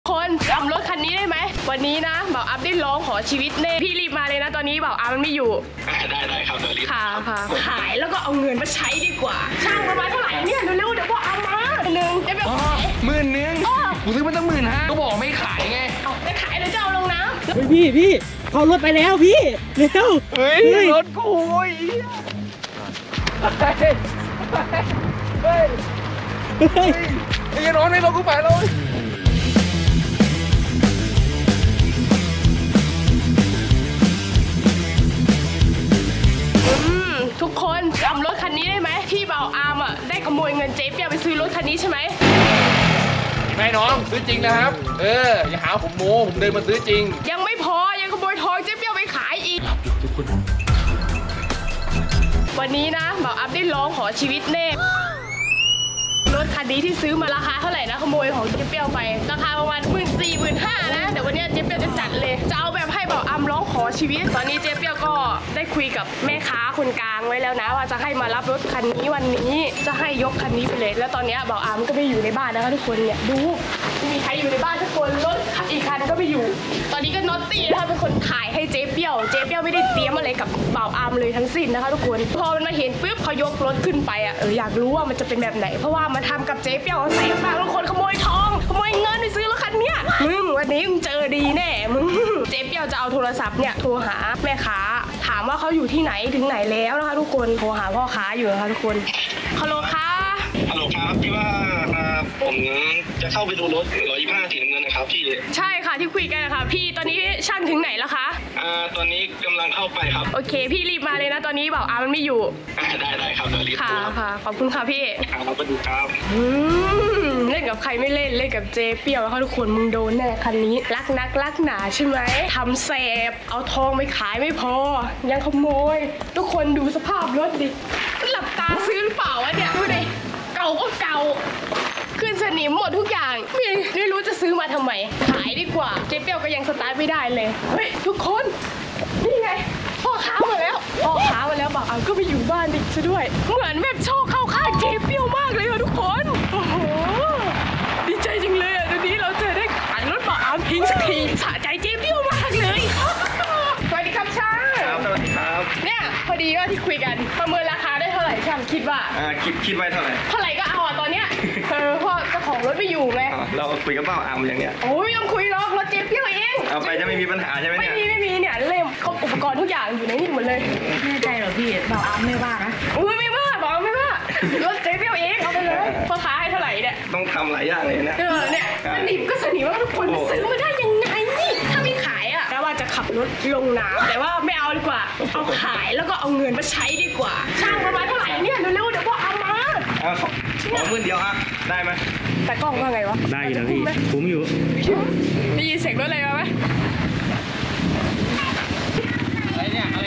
คนจำรถคันนี้ได้ไหมวันนี้นะบ่าวอัพได้ร้องขอชีวิตเน่พี่รีบมาเลยนะตอนนี้บ่าวอัพมันไม่อยู่ได้ครับเดี๋ยวรีบค่ะขายแล้วก็เอาเงินมาใช้ดีกว่าช่างประมาณเท่าไหร่เนี่ยเร็วๆเดี๋ยวบ่าวอัพมา1,000จะไปขาย 10,000กูซื้อมาตั้ง15,000ก็บอกไม่ขายไงเอาจะขายหรือจะเอาลงน้ำพี่เขารถไปแล้วพี่เร็วเฮ้ยรถกูเฮ้ยไอ้ร้อนไม่รถกูไปเลยทุกคนจำรถคันนี้ได้ไหมที่บ่าวอาร์มได้ขโมยเงินเจ๊เปียไปซื้อรถคันนี้ใช่ไหมไม่น้องซื้อจริงนะครับอย่าหาผมโม้ผมเดินมาซื้อจริงยังไม่พอยังขโมยทองเจ๊เปียไปขายอีกทุกคนวันนี้นะบ่าวอัพได้ร้องขอชีวิตเน่รถคันนี้ที่ซื้อมาราคาเท่าไหร่นะขโมยของเจ๊เปียวไปราคาประมาณ14,000-15,000นะแต่วันนี้เจ๊เปียวจะจัดเลยจะเอาแบบให้บ่าวอัพร้องขอชีวิตตอนนี้เจ๊เปียวก็ได้คุยกับแม่ค้าคนกลางไว้แล้วนะว่าจะให้มารับรถคันนี้วันนี้จะให้ยกคันนี้ไปเลยแล้วตอนนี้บ่าวอัพก็ไม่อยู่ในบ้านนะคะทุกคนเนี่ยดูไม่มีใครอยู่ในบ้านทุกคนรถอีกคันก็ไม่อยู่ตอนนี้ก็น็อตตี้นะคะเป็นคนถ่ายให้เจ๊เปียวไม่ได้เตรียมอะไรกับบ่าวอัพเลยทั้งสิ้นนะคะทุกคนพอมันมาเห็นปุ๊บเขายกรถขึ้นไปอยากรู้ว่ามันจะเป็นแบบไหนเพราะว่ามันทำกับเจ๊เปียวใส่ปากทุกคนขโมยทองขโมยเงินไปซื้อรถคันเนี้ยวันนี้มึงเจอดีแน่มึงเจ๊เปียวจะเอาโทรศัพท์เนี่ยโทรหาแม่ค้าถามว่าเขาอยู่ที่ไหนถึงไหนแล้วนะคะทุกคนโทรหาพ่อค้าอยู่นะคะทุกคนฮัลโหลค่ะฮัลโหลครับพี่ว่าผมจะเข้าไปดูรถ125สีน้ำเงินนะครับพี่ใช่ค่ะที่คุยกันนะคะพี่ตอนนี้ช่างถึงไหนแล้วคะตอนนี้กำลังเข้าไปครับโอเคพี่รีบมาเลยนะตอนนี้บ่าวอามันไม่อยู่ได้ครับเดี๋ยวรีบค่ะขอบคุณค่ะพี่เราไปดูครับเล่นกับใครไม่เล่นกับเจ๊เปียวนะคะทุกคนมึงโดนแน่คันนี้รักนักรักหนาใช่ไหมทำแสบเอาทองไปขายไม่พอยังขโมยทุกคนดูสภาพรถดิหลับตาซื้อหรือเปล่าวะเนี่ยดูดิเก่าก็เก่าขึ้นสนิมหมดทุกอย่างไม่รู้จะซื้อมาทำไมขายดีกว่าเจ๊เปียวก็ยังสตาร์ทไม่ได้เลยเฮ้ยทุกคนนี่ไงพ่อค้ามาแล้วบอกเอาก็ไปอยู่บ้านดิซะด้วยเหมือนแบบโชคเข้าข้างเจ๊เปียวมากเลยค่ะทุกคนโอ้โหดีใจจริงเลยตอนนี้เราจะได้ขายรถบอกเอาทิ้งสักทีสะใจเจ๊เปียวมากเลยสวัสดีครับช่างสวัสดีครับเนี่ยพอดีว่าที่คุยกันประเมินราคาได้เท่าไหร่ช่างคิดว่าคิดไว้เท่าไหร่ก็เอาตอนเนี้ยเพราะเจ้าของรถไม่อยู่ไงเราคุยกับเป้าอาร์มอย่างเนี้ยโอ้ยต้องคุยหรอกรถเจ๊เปียวเองเอาไปจะไม่มีปัญหาใช่ไหมเนี่ยไม่มีเนี่ยเล่มครบอุปกรณ์ทุกอย่างอยู่ในนี่หมดเลยแน่ใจเหรอพี่บ่าวอาร์มไม่ว่านะไม่ว่าบอกไม่ว่ารถเจ๊เปียวเองเอาไปเลยพ่อค้าให้เท่าไหร่เนี่ยต้องทำหลายอย่างเลยนะเนี่ยสนิมว่าทุกคนซื้อมาได้ยังไงนี่ถ้าไม่ขายแล้วว่าจะขับรถลงน้ำแต่ว่าไม่เอาดีกว่าเอาขายแล้วก็เอาเงินมาใช้ดีกว่าช่างประมาณเท่าไหร่เนี่ยเร็วๆเดี๋ยวพ่อเอามาขอ10,000เดียวได้ไหมแต่กล้องว่าไงวะได้อยู่แล้วพี่ผมอยู่ได้ยินเสียงรถอะไรมาไหมอะไรเนี่ยอะไร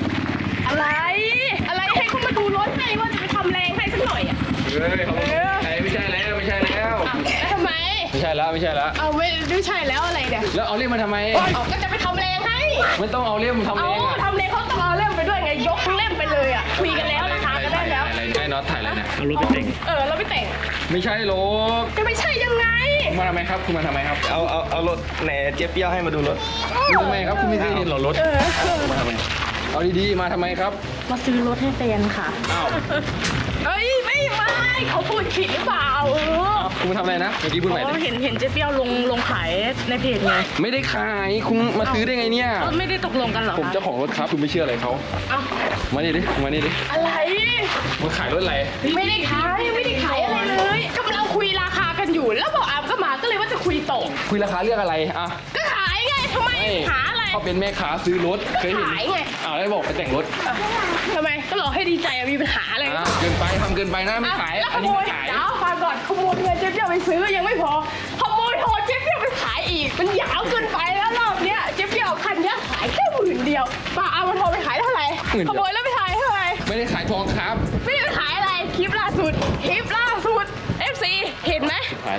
ให้เขามาดูรถไงว่าจะไปทำแรงให้สักหน่อยไม่ใช่แล้วแล้วทำไมไม่ใช่แล้วเอาไม่ใช่แล้วอะไรเนี่ยแล้วเอาเล่มมาทำไมก็จะไปทำแรงให้ไม่ต้องเอาเล่มทำแรงทำแรงเขาต้องเอาเล่มไปด้วยไงยกเล่มไปเลยคุยกันแล้วราคาก็ได้แล้วอะไรไอ้น็อตถ่ายอะไรเนี่ยเอารถไปแต่งเราไปแต่งไม่ใช่รถจะไม่ใช่ยังไงมาทำไมครับคุณมาทำไมครับเอารถแหนเจ๊เปียวให้มาดูรถทำไมครับคุณไม่ได้เห็นหรอรถมาทำไมเอาดีๆมาทำไมครับมาซื้อรถให้แฟนค่ะอ้าวไม่เขาพูดผิดหรือเปล่าคุณมาทำอะไรนะเมื่อกี้พูดใหม่เห็นเจ๊เปียวลงขายในเพจไงไม่ได้ขายคุณมาซื้อได้ไงเนี่ยไม่ได้ตกลงกันหรอผมเจ้าของรถครับคุณไม่เชื่ออะไรเขามานี่ดิอะไรมาขายรถอะไรไม่ได้ขายอะไรเลยก็เราคุยราคากันอยู่แล้วบอกอาร์มก็มาก็เลยว่าจะคุยต่อคุยราคาเรื่องอะไรก็ขายไงทำไมหาอะไรเขาเป็นแม่ค้าซื้อรถเคยเห็นขายไงแล้วบอกไปแต่งรถทำไมก็หลอกให้ดีใจมีปัญหาอะไรเกินไปทำเกินไปนะไม่ขายอันนี้ขายแล้วฟังก่อนขโมยเงินเจ๊เปียวไปซื้อยังไม่พอขโมยทองเจ๊เปียวไปขายอีกมันยาวเกินไปแล้วรอบเนี้ยเจ๊เปียวคันนี้ขายแค่10,000 เดียวป้าเอามาทองไปขายเท่าไหร่ขโมยแล้วไปขายเท่าไหร่ไม่ได้ขายทองครับไม่ได้ขายอะไรคลิปล่าสุด FC เห็นไหม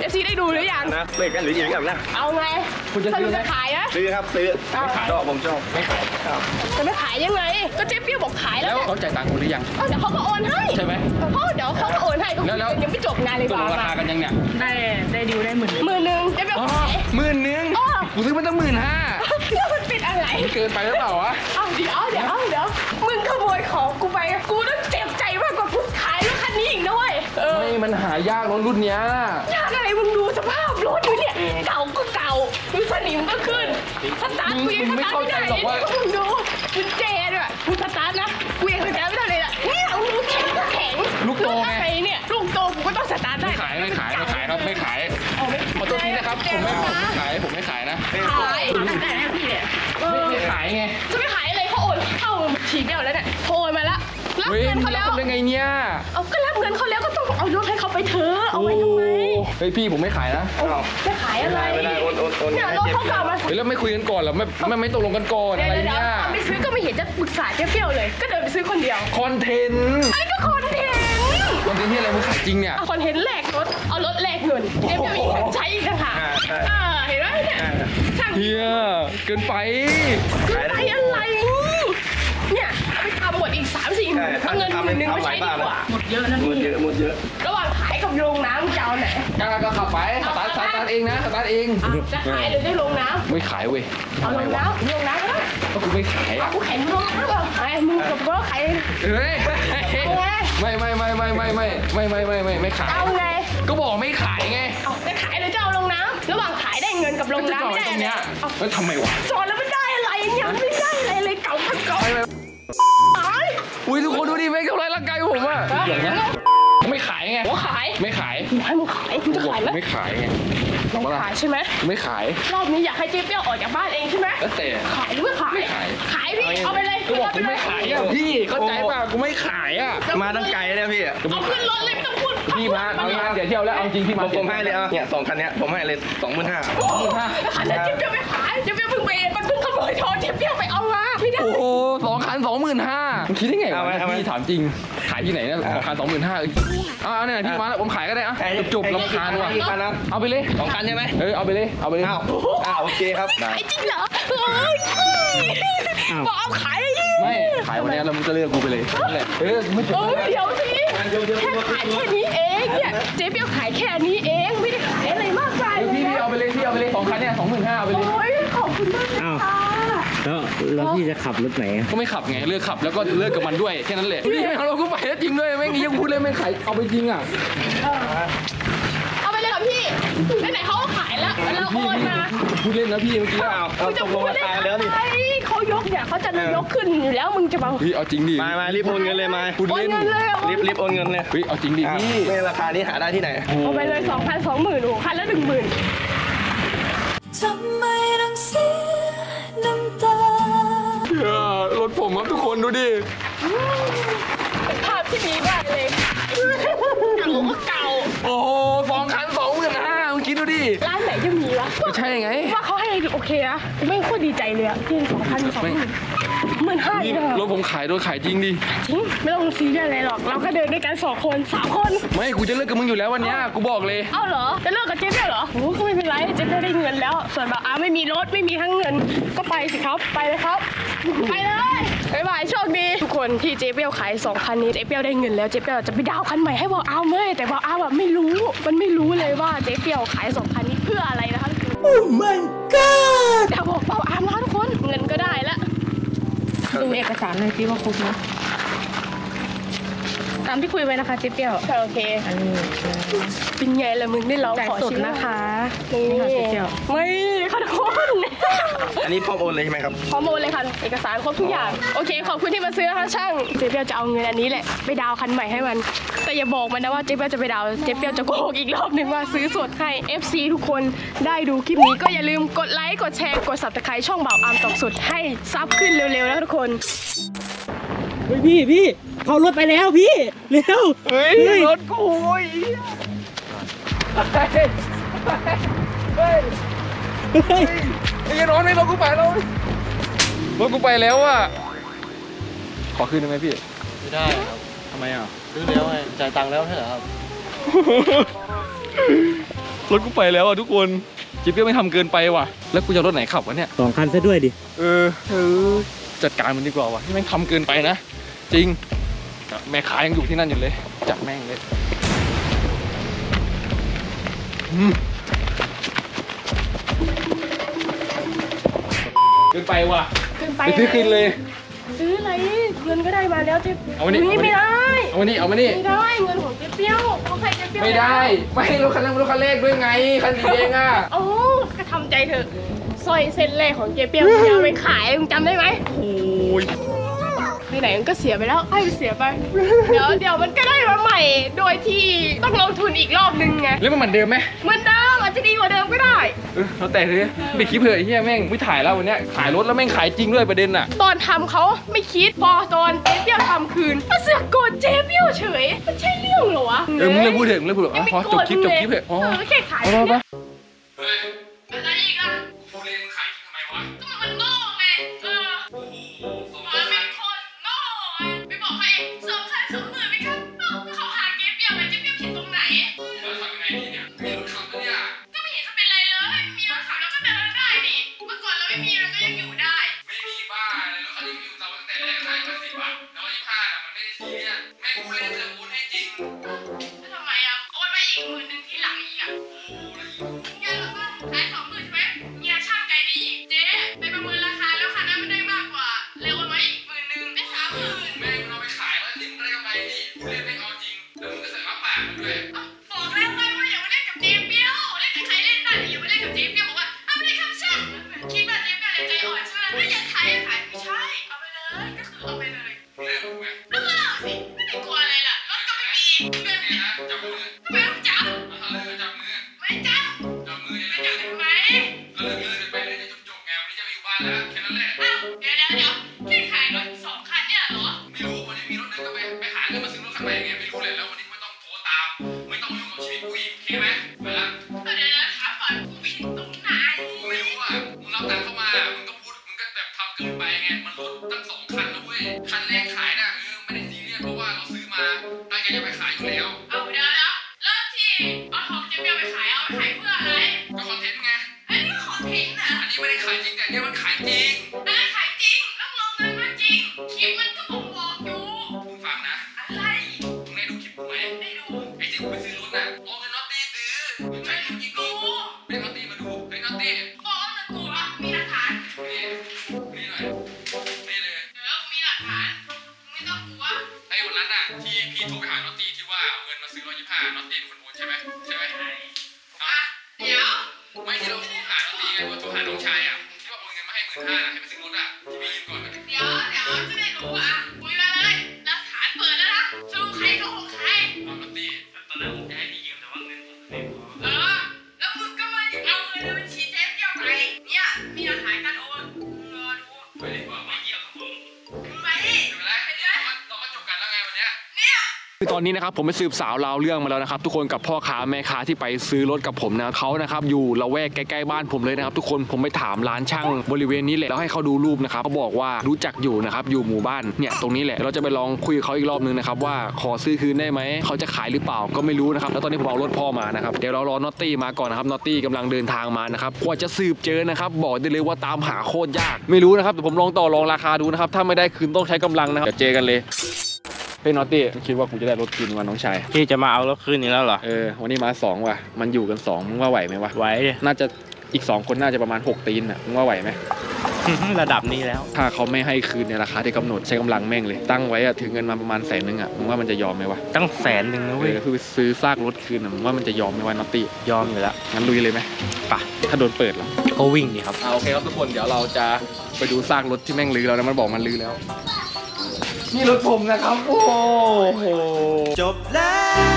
FC ได้ดูหรือยังนะเล่นกันหรือยิงกันนะเอาไงคุณจะสซื้รุอปไหมจะขายนะซื้อครับซื้อชอบผมชอบไม่ขายครับจะไม่ขายยังไงก็เจ๊เปี้ยวบอกขายแล้แล้ว วเนี่ยเขาจ่ายตังค์คุณหรือยังเอาเดี๋ยวเขาก็โอนให้ใช่ไหมเดี๋ยวเขาก็โอนให้ก็แล้วยังไม่จบงานเลยตกว่าลงราคากันยังเนี่ยได้ดิวได้10,000 10,000เจ๊เปี้ยวขาย 10,000 อ้อกูซื้อมันตั้ง15,000 แล้วมันเป็นอะไรมันเกินไปหรือเปล่าวะเอาเดี๋ยวมึงขโมยของกูไปกูต้องเจ็บใจมากกว่ากูขายรถคันนี้อีกด้วยไม่มันหายากรถรุ่นเนี้ยยากอะไรมึงดูสภาพรถอยู่เนี่ยเก่าก็เก่าดูสนิมก็ขึ้นสตาร์ทกูยังสตาร์ทไม่ได้เลยมึงดูกุญแจด้วยมึงสตาร์ทนะกูยังสตาร์ทไม่ได้เลยล่ะเนี่ยมึงดูแข็งก็แข็งลูกโตไงอะไรเนี่ยลูกโตกูก็ต้องสตาร์ทได้ไม่ขายครับไม่ขายเอาไม่ขอโทษทีนะครับผมไม่ขายนะขายแต่แน่พี่เนี่ยไม่ขายไงจะไม่ขายอะไรเขาโอนเข้าฉีดเดียวแล้วเนี่ยโอนมาแล้วรับเฮ้ยเงินเขาแล้แล้ว วเป็นไงเนี่ยเอาก็รับเงินเขาแล้วก็ต้องเอารถให้เขาไปเถอะเอาไว้ทำไมเฮ้ยพี่ผมไม่ขายนะจะขายอะไรไม่ได้โอนเนี่ยรถเขาเก่ามาเฮ้ยแล้วไม่คุยกันก่อนเหรอไม่ตกลงกันก่อนเดี๋อะไรยวเนี่ยตอนไปซื้อก็ไม่เห็นจะปรึกษาเจ๊เปรี้ยวเลย ก็เดินไปซื้อคนเดียวคอนเทนต์อันนี้ก็คอนเทนต์ที่อะไรมึงขายจริงเนี่ยเอาคอนเทนต์แลกรถเอารถแลกเงินเจ๊เปรี้ยวมีการใช้อีกต่างหากเห็นไหมเนี่ยช่างเฮียเกินไปไปอะไรเนี่ยเอาไปทำหมดอีก3-4 หมื่นเอาเงิน1,000ไปใช้ดีกว่าหมดเยอะนะหมพี่ดเยอะระหว่างขายกับโรงน้ำจะเอาไหนก็ขับไปสตาร์ทเองนะสตาร์ทเองจะขายหรือได้โรงน้ำไม่ขายเว้ยเอาโรงน้ำก็ได้ก็กูไม่ขายเอาอ่ะกูแข่งโรงน้ำเหรอไอ้มึงกับกูขายเฮ้ยไม่ขายเอาไงก็บอกไม่ขายไงเอาจะขายหรือจะเอาโรงน้ำระหว่างขายได้เงินกับโรงน้ำจอดไม่ได้ตรงอะไรเนี้ยเอาแล้วทำไมวะจอดแล้วไม่ได้อะไรเนี่ยไม่ได้อะไรเลยเก่าก็เก่าตายอุ้ยทุกคนดูดิไม่ทำร้ายร่างกายผมอ่ะอย่างเงี้ยไม่ขายไงหัวขายไม่ขายให้มึงขายมึงจะขายไหมไม่ขายไงไม่ขายใช่ไหมไม่ขายรอบนี้อยากให้เจ๊เปี้ยวออกจากบ้านเองใช่ไหมแล้วแต่ขายหรือไม่ขายไม่ขายขายพี่เอาไปเลยก็บอกกูไม่ขายอ่ะพี่เข้าใจป่ะกูไม่ขายอ่ะมาตั้งไกลเลยพี่เอาขึ้นรถเลยไม่ต้องพูดพี่มาเอางานเดี๋ยวเที่ยวแล้วเอาจริงพี่มาผมให้เลยเนี่ย2 คันเนี้ยผมให้เลย25,000 โอ้โหแล้วคันนั้นเจ๊เปี้ยวไม่ขายเจ๊เปี้ยวเพิ่งไปมันเพิ่งขโมยทองเจ๊เปี้ยวไปเอามาไม่ได้โอ้โห2 คัน 25,000มึงคิดได้ไงวะพี่ถามจริงขายที่ไหนเนี่ย2 คัน 25,000เอาเนี่ยพี่มาแล้วผมขายก็ได้อะจบรำคาญว่ะเอาไปเลย 2 คันใช่ไหมเอาไปเลยอ้าวโอเคครับได้ขายจริงเหรอเฮ้ยบอกเอาขายไม่ขายวันนี้แล้วมึงก็เลิกกูไปเลยนั่นแหละไม่จบเดี๋ยวสิแค่ขายแค่นี้เองเนี่ยเจ๊เปี้ยวขายแค่นี้เองไม่ได้ขายอะไรมากมายเลยพี่นะเอาไปเลย2 คันเนี่ย25,000เอาไปเลยโอ้ยขอบคุณมากค่ะแล้วพี่จะขับรถไหนก็ไม่ขับไงเลิกขับแล้วก็เลิกกับมันด้วยแค่นั้นแหละพี่เอาเราก็ไปแล้วจริงด้วยแม่งยังพูดเลยไม่ขายเอาไปจริงอ่ะเอาไปเลยค่ะพี่ไหนๆเขาก็ขายแล้วเราโอนมาพูดเล่นนะพี่เมื่อกี้เอาตกลงราคาแล้วนี่เขายกเนี่ยเขาจะยกขึ้นอยู่แล้วมึงจะมาพี่เอาจริงดิมารีบโอนเงินเลยมาพูดโอนเล่นเงินเลยรีบโอนเงินเลยเฮ้ยเอาจริงดิพี่ไม่ราคานี้หาได้ที่ไหนเอาไปเลย2,000 20,000โอ้คันละ10,000 ทำไมต้องเสียน้ำตารถผมครับทุกคนดูดิเป็นภาพที่ดีมากเลยเก่าก็เก่าโอ้โห2 คัน 25,000มึงคิดดูดิร้านไหนจะมีวะก็ใช่ไงว่าเขาให้โอเคนะไม่โคตรดีใจเลยอะยื่น2,000 20,000 15,000เลยรถผมขายโดนขายจริงดิจริงไม่ต้องซีเรียสอะไรหรอกเราก็เดินด้วยกัน2 คน3 คนไม่กูจะเลิกกับมึงอยู่แล้ววันเนี้ยกูบอกเลยเอ้าเหรอจะเลิกกับเจ๊เปี้ยวเหรอโอ้ก็ไม่เป็นไรเจ๊เปี้ยวได้เงินแล้ว ส่วนแบบไม่มีรถไม่มีทั้งเงินก็ไปสิครับไปเลยครับไปเลยบ๊ายบายโชคดีทุกคนที่เจ๊เปี้ยวขาย2 คันนี้เจ๊เปี้ยวได้เงินแล้วเจ๊เปี้ยวจะไปดาวคันใหม่ให้บอกอ้าวเมื่อยแต่บอกอ้าวแบบไม่รู้มันไม่รู้เลยว่าเจ๊เปี้ยวขาย2 คันนี้เพื่ออะไรนะคะโอ้ my god แต่บอกเปล่าอ้ามแล้วทุกคนเงินก็ได้แล้วดูเอกสารหน่อยสิว่าครบไหมตามที่คุยไว้นะคะเจ๊เปี้ยวโอเคอันนี้เป็นไงล่ะมึงได้ร้องจ่ายขอสดชิ้นนะคะนี่นี่ค่ะเจ๊เปี้ยวไม่ค่ะทุกคนอันนี้พร้อมโอนเลยใช่ไหมครับข้อมูลเลยค่ะเอกสารครบทุกอย่างโอเคขอบคุณที่มาซื้อนะคะช่างเจ๊เปียวจะเอาเงินอันนี้แหละไปดาวคันใหม่ให้มัน แต่อย่าบอกมันนะว่าเจ๊เปียวจะไปดาวเจ๊เปียวจะโกหกอีกรอบนึงว่าซื้อสดให้ FC ทุกคนได้ดูคลิปนี้ก็อย่าลืมกดไลค์กดแชร์กด Subscribe ช่องบ่าวอาร์มตอกสุดให้ซับขึ้นเร็วๆนะทุกคนเฮ้ยพี่เข้ารถไปแล้วพี่ เร็วเฮ้ยรถกูเฮ้ยเฮ้ยไอ้น้องนี่รถกูไปแล้วรถกูไปแล้วอ่ะขอคืนได้ไหมพี่ไม่ได้ครับทำไมอ่ะซื้อแล้วไงจ่ายตังค์แล้วใช่เหรอครับรถกูไปแล้วอ่ะทุกคนจิ๊บก็ไม่ทำเกินไปว่ะแล้วกูจะรถไหนขับวะเนี่ย 2 คันซะด้วยดิเออจัดการมันดีกว่าว่ะที่แม่งทำเกินไปนะจริงแม่ค้ายังอยู่ที่นั่นอยู่เลยจัดแม่งเลยเกินไปว่ะเกินไปไปซื้อคืนเลยซื้ออะไรเงินก็ได้มาแล้วเจ๊เอามานี่ไม่ได้เอามานี่เอามานี่ไม่ได้เงินของเจ๊เปี้ยวเขาใครเจ๊เปี้ยวไม่ได้ไม่รถคันนั้นรถคันแรกด้วยไงคันสีแดงอ่ะโอ้ก็ทำใจเถอะสร้อยเส้นแรกของเจ๊เปี้ยวจะเอาไปขายมึงจำได้ไหมโอ้ยไหนๆมันก็เสียไปแล้วให้มันเสียไป เดี๋ยวมันก็ได้มาใหม่ โดยที่ต้องลงทุนอีกรอบนึงไงแล้วมันเหมือนเดิมไหมเหมือนเดิมอาจจะดีกว่าเดิมก็ได้เราแต่เลยไปคลิปเผื่อไอ้เฮียแม่งไม่ถ่ายแล้ววันเนี้ยขายรถแล้วแม่งขายจริงด้วยประเด็นอ่ะตอนทำเขาไม่คิดพอตอนเจ๊เปี้ยวทำคืนมาเสือกโกรธเจ๊เปี้ยวเฉยมันใช่เรื่องเหรอวะมึงเลิกพูดเถอะมึงเลิกพูดเถอะพอจบคลิปเถอะพอแค่ขายไปเนี่ยเฮ้ยอะไรอีกอะกูเรียนมึงขายทำไมวะก็มันโง่ไงมันเป็นคนโง่ไงไปบอกเขาเอง2,000 20,000ไหมครับเขาหาเจ๊เปี้ยวไงเจ๊เปี้ยวผิดตรงไหนแล้วทำยังไงดีเนี่ยมีรถขับปะเนี่ยก็ไม่เห็นจะเป็นไรเลย มีรถขับแล้วก็เดินได้นี่เมื่อก่อนเราไม่มีเราก็ยังอยู่ได้ไม่มีบ้าเลยรถคันนี้มีอยู่เราตั้งแต่แรกขาย110 บาทแล้ว25น่ะมันไม่ได้ซีเรียสแม่กูเล่นจะโอนให้จริงแล้วทำไมอ่ะโอนมาอีก10,000ทีหลังอีกอ่ะเนี่ยเราก็ขาย20,000ใช่ไหมเนี่ยช่างใจดีอีกเจ๊ไปประเมินราคาแล้วคันนั้นมันได้มากกว่าเลยโอนมาอีก10,000ได้30,000 แม่งมันเอาไปขายแล้วทิ้งได้กำไรดิกูเล่นไม่เอาจริงแล้วมึงก็ใส่มาปากมันด้วยบอกแล้วไงว่าอย่ามาเล่นกับเจ๊เปี้ยวเล่นกับใครเล่นได้อย่ามาเล่นกับเจ๊เปี้ยวบอกว่าเอาไปเล่นกับช่างคิดว่าเจ๊เปี้ยวใจอ่อนใช่ไหมไม่อยากขายไม่ใช่เอาไปเลยก็คือเอาไปเลยเล่นถูกไหมแล้วก็เอาสิไม่ได้กลัวอะไรล่ะรถก็ไม่มีเงินเนี่ยนะจับมือทำไมต้องจับเอาเลยจับมือไม่จับจับมือไม่ยังจัไงบทำไมก็เลิกไปเลยจะจบไงวันนี้จะไปอยู่บ้านแล้วแค่นั้นแหละอ้าวเดี๋ยวแค่ขายรถ2 คันเนี่ยเหรอไม่รู้วันนี้มีรถนึงก็ไปหาเงินมาซื้อรถคันใหม่ไงไม่รู้เลยแล้ววันนี้ไม่ต้องโทรตามไม่ต้องยุ่งกับชีวิตกูอีกโอเคไหมไปละเดี๋ยวถามก่อนกูผิดตรงไหนกูไม่รู้อ่ะมึงรับตังค์เข้ามามึงก็พูดมึงก็แบบทำเกินไปไงมันรถตั้ง2 คันนะเว้ยคันแรกขายน่ะไม่ได้ซีเรียสเพราะว่าเราซื้อมาตั้งใจจะไปขายอยู่แล้วเอาเดี๋ยวแล้วที่เอาของเจ๊เปี้ยวไปขายเอาไปขายเพื่ออะไรก็คอนเทนต์ไงอันนี้ก็คอนเทนต์นะอันนี้ไม่ได้ขายจริงแต่เนี่ยมันขายจริงอันนั้นขายจริงแล้วมึงเอาเงินมาจริงคลิปมันก็บอกอยู่มึงฟังนะอะไรมึงได้ดูคลิปกูไหมได้ดูไอ้ที่กูไปซื้อรถน่ะเอาเงินน็อตตี้ซื้อมึงใช้เงินยิงกูเรียกน็อตตี้มาดูเฮ้ยน็อตตี้บอกว่ากูอ่ะมีหลักฐานนี่นี่หน่อยนี่เลยกูมีหลักฐานมึงไม่ต้องกลัวไอ้วันนั้นน่ะที่พี่โทรไปหาน็อตตี้ที่ว่าเอาเงินมาซื้อ125น็อตตี้เป็นคนโอนใช่ไหมใช่ไหมอ่ะเดี๋ยวไม่ที่เราโทรหาน็อตตี้ไงว่าโทรหาน้องชายอ่ะที่ว่าโอนเงินมาให้15,000ให้ไปซื้อรถอ่ะที่พี่ยืมก่อนอ่ะเดี๋ยวจะได้รู้อ่ะคุยมาเลยหลักฐานเปิดแล้วนะสรุปใครโกหกใครเอาน็อตตี้ตอนนั้นผมจะให้พี่ยืมแต่ว่าเงินผมไม่พอแล้วมึงก็มาเอาเงินในบัญชีเจ๊เปี้ยวไปเนี่ยมีหลักฐานการโอนรอดูไปดีกว่าไม่เกี่ยวกับผมไปไม่เป็นไรเราก็จบกันแล้วไงวันเนี้ยเนี่ยคือตอนนี้นะครับผมไปสืบสาวราวเรื่องมาแล้วนะครับทุกคนกับพ่อค้าแม่ค้าที่ไปซื้อรถกับผมนะเขานะครับอยู่ละแวกใกล้ๆบ้านผมเลยนะครับทุกคนผมไปถามร้านช่างบริเวณนี้แหละแล้วให้เขาดูรูปนะครับเขาบอกว่ารู้จักอยู่นะครับอยู่หมู่บ้านเนี่ยตรงนี้แหละเราจะไปลองคุยกับเขาอีกรอบนึงนะครับว่าขอซื้อคืนได้ไหมเขาจะขายหรือเปล่าก็ไม่รู้นะครับแล้วตอนนี้ผมเอารถพ่อมานะครับเดี๋ยวเรารอนอตตี้มาก่อนนะครับนอตตี้กำลังเดินทางมานะครับกว่าจะสืบเจอนะครับบอกได้เลยว่าตามหาโคตรยากไม่รู้นะครับแต่ผมลองต่อรองราคาดูนะครับถ้าไม่ได้คืนต้องใช้กำลังนะครับเดี๋ยวเจอกันเลยเฮ้ยนอตตี้คิดว่ากูจะได้รถคืนวันน้องชายพี่จะมาเอารถคืนนี้แล้วเหรอวันนี้มา2ว่ะมันอยู่กัน2มึงว่าไหวไหมวะไหวดิน่าจะอีก2คนน่าจะประมาณ6 ตีนอ่ะมึงว่าไหวไหมระดับนี้แล้วถ้าเขาไม่ให้คืนในราคาที่กำหนดใช้กำลังแม่งเลยตั้งไว้อะถึงเงินมาประมาณ100,000อ่ะมึงว่ามันจะยอมไหมวะตั้ง100,000นะเว้ยคือซื้อซากรถคืนอ่ะมึงว่ามันจะยอมไหมวะนอตตี้ยอมอยู่แล้วงั้นลุยเลยไหมป่ะถ้าโดนเปิดเหรอก็วิ่งดิครับโอเคครับทุกคนเดี๋ยวเราจะไปดูซากรถที่แม่งลื้อแล้วนะมันบอกมันลื้อแล้วนี่รถผมนะครับโอ้โหจบแล้ว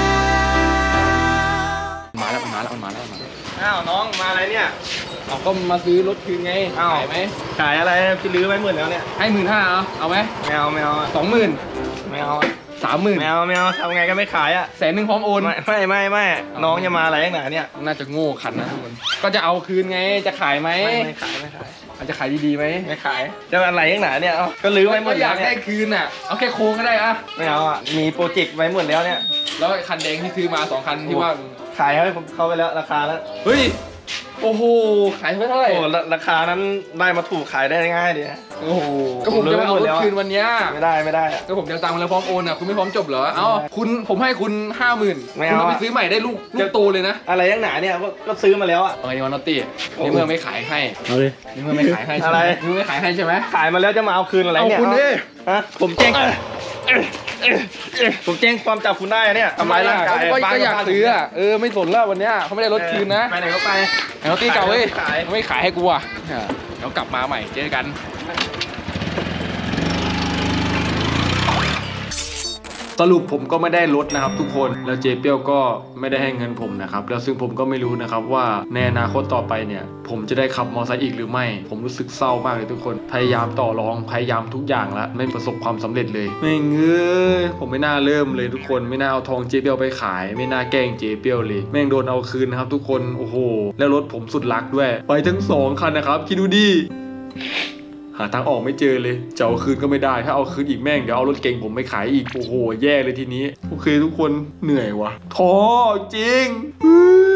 มาแล้วอ้าวน้องมาอะไรเนี่ยเอาก็มาซื้อรถคืนไงอ้าวขายไหมขายอะไรพี่ลื้อไว้หมื่นแล้วเนี่ยให้15,000เอาไหมไม่เอา 20,000 ไม่เอา 30,000 ไม่เอาทำไงก็ไม่ขายอ่ะ 100,000พร้อมโอนไม่น้องจะมาอะไรนักหนาเนี่ยน่าจะโง่ขันนะทุกคนก็จะเอาคืนไงจะขายไหมไม่ขายอาจจะขายดีๆไหมไม่ขายจะอะไรนักหนาเนี่ยก็ลื้อไว้หมดอแล้ยาว กเนี่ได้ยคืนอ่ะเอาแค่โครงก็ได้อะไม่เอาอ่ะมีโปรเจกต์ไว้หมดแล้วเนี่ยแล้วคันแดงที่ซื้อมา2คันที่ว่าขายให้ผมเขาไปแล้วราคาแล้วเฮ้ยโอ้โหขายไปเท่าไหร่โอ้ราคานั้นได้มาถูกขายได้ง่ายดิโอ้โหก็ผมจะมาเอารถคืนวันเนี้ยไม่ได้อะก็ผมจะตามมาแล้วพร้อมโอนอ่ะคุณไม่พร้อมจบเหรอเอ้าผมให้คุณ 50,000 ไม่คุณเอาเอาไปซื้อใหม่ได้ลูกโตเลยนะอะไรนักหนาเนี่ยก็ซื้อมาแล้วอ่ะเอาไงดีวะนอตตี้ในเมื่อไม่ขายให้เอาเลยในเมื่อไม่ขายให้ใช่อะไหไรมในเมื่อไม่ขายให้ใช่ไหมขายมาแล้วจะมาเอาคืนอะไรเนี่ยเอาคุณดิฮะผมแจ้งผมแจ้งความจับคุณได้เนี่ยทำร้ายร่างกายก็อยากซื้ออ่ะไม่สนแล้ววันเนี้ยเขาไม่ได้รถคืนนะไปไหนก็ไปไอ้นอตตี้เก่าเว้ยขายไม่ขายให้กูอ่ะเดี๋ยวกลับมาใหม่เจอกันสรุปผมก็ไม่ได้ลดนะครับทุกคนแล้วเจเปียวก็ไม่ได้ให้เงินผมนะครับแล้วซึ่งผมก็ไม่รู้นะครับว่าในอนาคตต่อไปเนี่ยผมจะได้ขับมอเตอร์ไซค์อีกหรือไม่ผมรู้สึกเศร้ามากเลยทุกคนพยายามต่อรองพยายามทุกอย่างแล้วไม่ประสบความสำเร็จเลยไม่เงยผมไม่น่าเริ่มเลยทุกคนไม่น่าเอาทองเจเปียวไปขายไม่น่าแกล้งเจเปียวเลยแม่งโดนเอาคืนนะครับทุกคนโอ้โหแล้วรถผมสุดรักด้วยไปทั้ง2 คันนะครับคิดดูดิหาทางออกไม่เจอเลยจะเอาคืนก็ไม่ได้ถ้าเอาคืนอีกแม่งเดี๋ยวเอารถเก่งผมไปขายอีกโอ้โหแย่เลยทีนี้โอเคทุกคนเหนื่อยวะท้อจริง